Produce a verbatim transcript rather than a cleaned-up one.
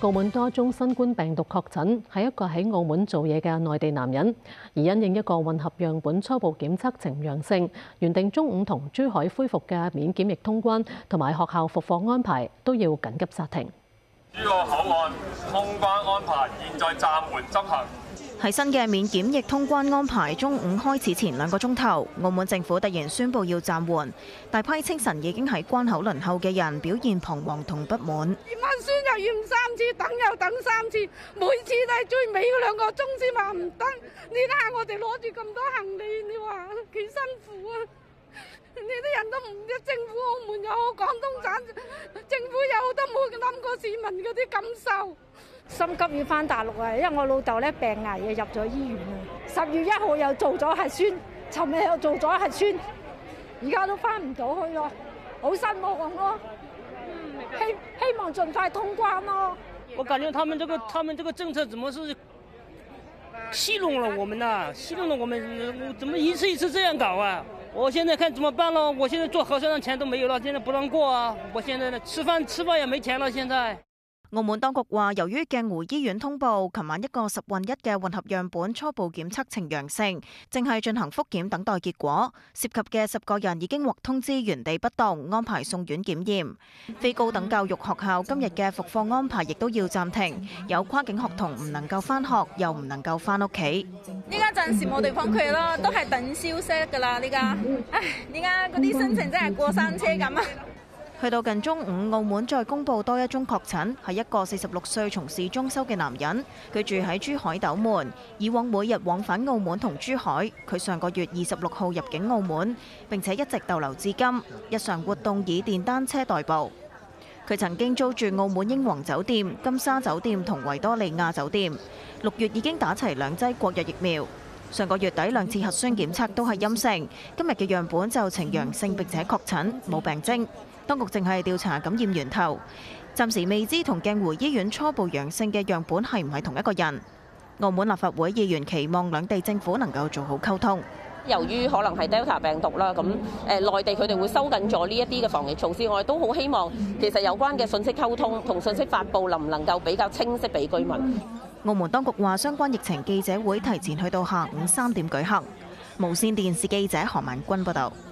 澳門多宗新冠病毒確診，係一個喺澳門做嘢嘅內地男人。而因應一個混合樣本初步檢測呈陽性，原定中午同珠海恢復嘅免檢疫通關同埋學校復課安排都要緊急煞停。 珠澳口岸通關安排現在暫緩執行。 喺新嘅免檢疫通關安排中午開始前兩個鐘頭，澳門政府突然宣布要暫緩，大批清晨已經喺關口輪候嘅人表現彷徨同不滿。 驗核酸又驗三次，等又等三次，每次都係最尾嗰兩個鐘先話唔得。你睇下我哋攞住咁多行李，你話幾辛苦啊！你啲人都唔知，政府澳門又好，廣東省政府又好，都冇諗過市民嗰啲感受。心急要翻大陸啊！因為我老豆咧病危啊，入咗醫院啊。十月一號又做咗核酸，尋日又做咗核酸，而家都翻唔到去咯，好失望咯。希希望盡快通關咯。 我感覺他們這個他們這個政策怎麼是戲弄了我們吶？戲弄了我們，怎麼一次一次這樣搞啊？我現在看怎麼辦咯？我現在做核酸的錢都沒有了，現在不讓過啊！我現在呢吃飯吃飯也沒錢了，現在。 澳門當局話，由於鏡湖醫院通報，琴晚一個十混一嘅混合樣本初步檢測呈陽性，正係進行復檢等待結果。涉及嘅十個人已經獲通知原地不動，安排送院檢驗。非高等教育學校今日嘅復課安排亦都要暫停，有跨境學童唔能夠返學，又唔能夠返屋企。 依家暫時冇地方去咯，都係等消息㗎啦。呢家，唉，依家嗰啲心情真係過山車咁啊！ 去到近中午，澳門再公布多一宗確診，係一個四十六歲從事裝修嘅男人，佢住喺珠海斗門，以往每日往返澳門同珠海。佢上個月二十六號入境澳門，並且一直逗留至今，日常活動以電單車代步。佢曾經租住澳門英皇酒店、金沙酒店同維多利亞酒店，六月已經打齊兩劑國藥疫苗。上個月底兩次核酸檢測都係陰性，今日嘅樣本就呈陽性並且確診，冇病徵。當局正係調查感染源頭，暫時未知同鏡湖醫院初步陽性嘅樣本係唔係同一個人。澳門立法會議員期望兩地政府能夠做好溝通。 由於可能係 Delta 病毒啦，咁誒內地佢哋會收緊咗呢一啲嘅防疫措施，我哋都好希望其實有關嘅信息溝通同信息發布能唔能夠比較清晰俾居民。 澳門當局話相關疫情記者會提前去到下午三點舉行。無線電視記者何萬君報導。